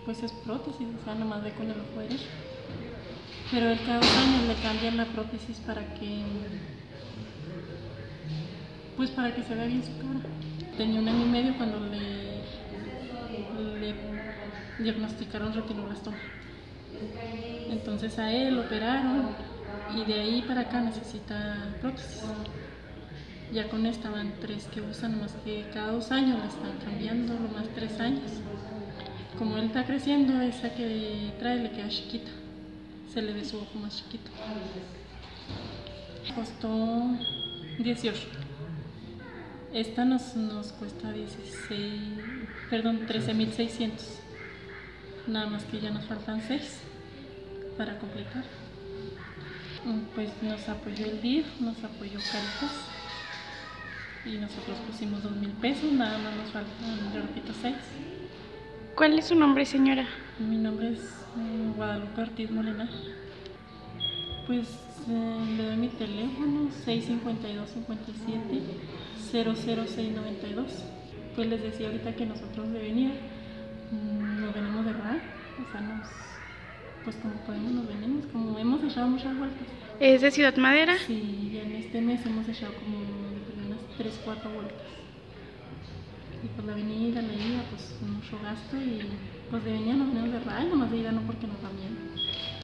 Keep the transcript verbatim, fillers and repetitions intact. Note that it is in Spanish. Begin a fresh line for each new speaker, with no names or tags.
pues es prótesis, o sea, nomás ve con el ojo derecho. Pero él cada dos años le cambian la prótesis para que, pues para que se vea bien su cara. Tenía un año y medio cuando le, le diagnosticaron retinoblastoma. Entonces a él lo operaron y de ahí para acá necesita prótesis. Ya con esta van tres que usan, más que cada dos años la están cambiando, lo más tres años. Como él está creciendo, esa que trae le queda chiquita, se le ve su ojo más chiquito. Costó dieciocho. Esta nos, nos cuesta dieciséis, perdón, trece mil seiscientos. Nada más que ya nos faltan seis para completar. Pues nos apoyó el D I F, nos apoyó Caritas y nosotros pusimos dos mil pesos, nada más nos faltan, yo repito, seis.
¿Cuál es su nombre, señora?
Mi nombre es eh, Guadalupe Ortiz Molina. Pues eh, le doy mi teléfono seis cinco dos, cinco siete, cero cero seis nueve dos. Pues les decía ahorita que nosotros de venir mmm, nos venimos de R A, o sea, nos, pues como podemos nos venimos, como hemos echado muchas vueltas.
¿Es de Ciudad Madera?
Sí, ya en este mes hemos echado como unas tres, cuatro vueltas. Y pues la venida, la ida, pues mucho gasto y pues de venir nos venimos de R A, nomás de ida no porque nos da miedo.